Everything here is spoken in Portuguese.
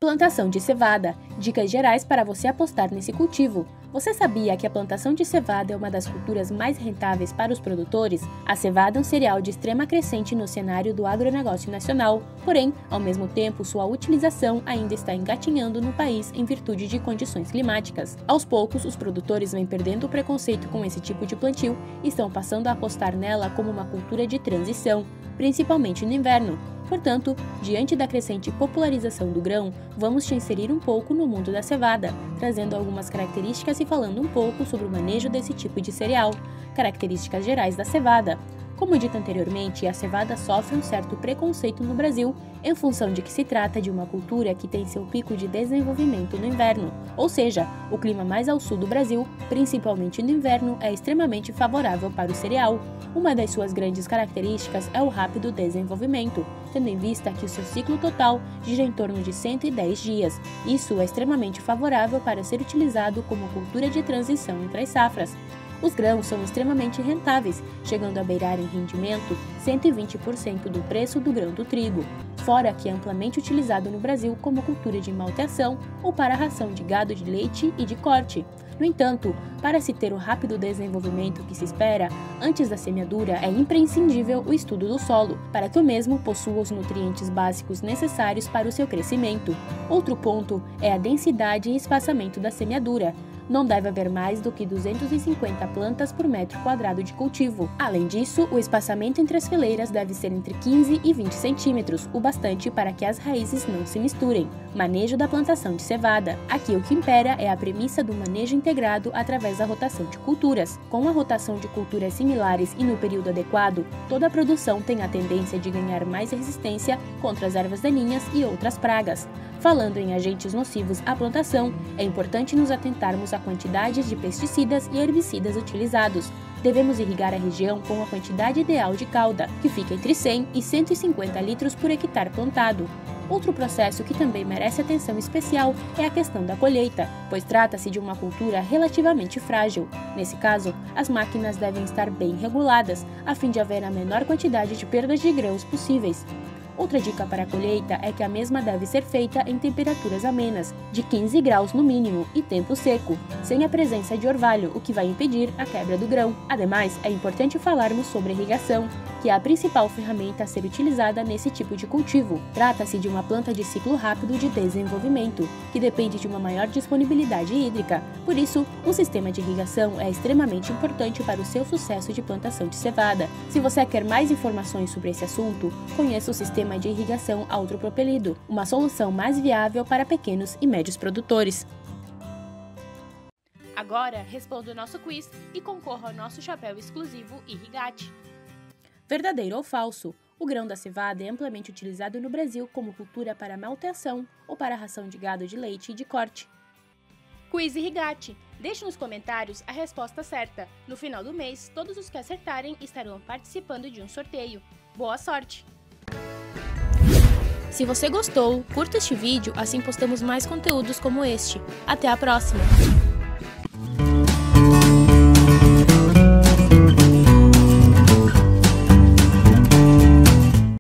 Plantação de cevada. Dicas gerais para você apostar nesse cultivo. Você sabia que a plantação de cevada é uma das culturas mais rentáveis para os produtores? A cevada é um cereal de extrema crescente no cenário do agronegócio nacional, porém, ao mesmo tempo, sua utilização ainda está engatinhando no país em virtude de condições climáticas. Aos poucos, os produtores vêm perdendo o preconceito com esse tipo de plantio e estão passando a apostar nela como uma cultura de transição, principalmente no inverno. Portanto, diante da crescente popularização do grão, vamos te inserir um pouco no mundo da cevada, trazendo algumas características e falando um pouco sobre o manejo desse tipo de cereal. Características gerais da cevada. Como dito anteriormente, a cevada sofre um certo preconceito no Brasil, em função de que se trata de uma cultura que tem seu pico de desenvolvimento no inverno, ou seja, o clima mais ao sul do Brasil, principalmente no inverno, é extremamente favorável para o cereal. Uma das suas grandes características é o rápido desenvolvimento, tendo em vista que o seu ciclo total gira em torno de 110 dias. Isso é extremamente favorável para ser utilizado como cultura de transição entre as safras. Os grãos são extremamente rentáveis, chegando a beirar em rendimento 120% do preço do grão do trigo, fora que é amplamente utilizado no Brasil como cultura de malteação ou para a ração de gado de leite e de corte. No entanto, para se ter o rápido desenvolvimento que se espera, antes da semeadura é imprescindível o estudo do solo, para que o mesmo possua os nutrientes básicos necessários para o seu crescimento. Outro ponto é a densidade e espaçamento da semeadura. Não deve haver mais do que 250 plantas por metro quadrado de cultivo. Além disso, o espaçamento entre as fileiras deve ser entre 15 e 20 centímetros, o bastante para que as raízes não se misturem. Manejo da plantação de cevada. Aqui o que impera é a premissa do manejo integrado através da rotação de culturas. Com a rotação de culturas similares e no período adequado, toda a produção tem a tendência de ganhar mais resistência contra as ervas daninhas e outras pragas. Falando em agentes nocivos à plantação, é importante nos atentarmos à quantidade de pesticidas e herbicidas utilizados. Devemos irrigar a região com a quantidade ideal de cauda, que fica entre 100 e 150 litros por hectare plantado. Outro processo que também merece atenção especial é a questão da colheita, pois trata-se de uma cultura relativamente frágil. Nesse caso, as máquinas devem estar bem reguladas, a fim de haver a menor quantidade de perdas de grãos possíveis. Outra dica para a colheita é que a mesma deve ser feita em temperaturas amenas, de 15 graus no mínimo, e tempo seco, sem a presença de orvalho, o que vai impedir a quebra do grão. Ademais, é importante falarmos sobre irrigação, que é a principal ferramenta a ser utilizada nesse tipo de cultivo. Trata-se de uma planta de ciclo rápido de desenvolvimento, que depende de uma maior disponibilidade hídrica. Por isso, um sistema de irrigação é extremamente importante para o seu sucesso de plantação de cevada. Se você quer mais informações sobre esse assunto, conheça o sistema de irrigação autopropelido, uma solução mais viável para pequenos e médios produtores. Agora, responda o nosso quiz e concorra ao nosso chapéu exclusivo Irrigate. Verdadeiro ou falso? O grão da cevada é amplamente utilizado no Brasil como cultura para malteação ou para ração de gado de leite e de corte. Quiz Irrigate. Deixe nos comentários a resposta certa. No final do mês, todos os que acertarem estarão participando de um sorteio. Boa sorte! Se você gostou, curta este vídeo, assim postamos mais conteúdos como este. Até a próxima!